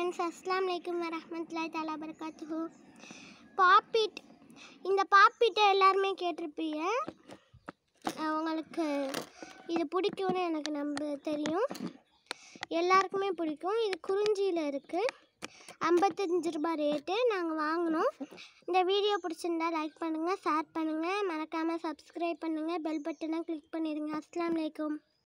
Friends, அஸ்ஸலாமு அலைக்கும் வரஹ்மத்துல்லாஹி தஆலா பரகாத்துஹு. பாப்பிட், இந்த பாப்பிட்டை எல்லாருமே கேட்டிருப்பீங்க. உங்களுக்கு இது பிடிக்கும்னு எனக்கு தெரியும், எல்லாருக்குமே பிடிக்கும். இது குறிஞ்சியில் இருக்குது, 55 ரூபாய் ரேட்டு. நாங்கள் வாங்கினோம். இந்த வீடியோ பிடிச்சிருந்தா லைக் பண்ணுங்கள், ஷேர் பண்ணுங்கள், மறக்காமல் சப்ஸ்கிரைப் பண்ணுங்கள், பெல் பட்டனை கிளிக் பண்ணிடுங்க. அஸ்ஸலாமு அலைக்கும்.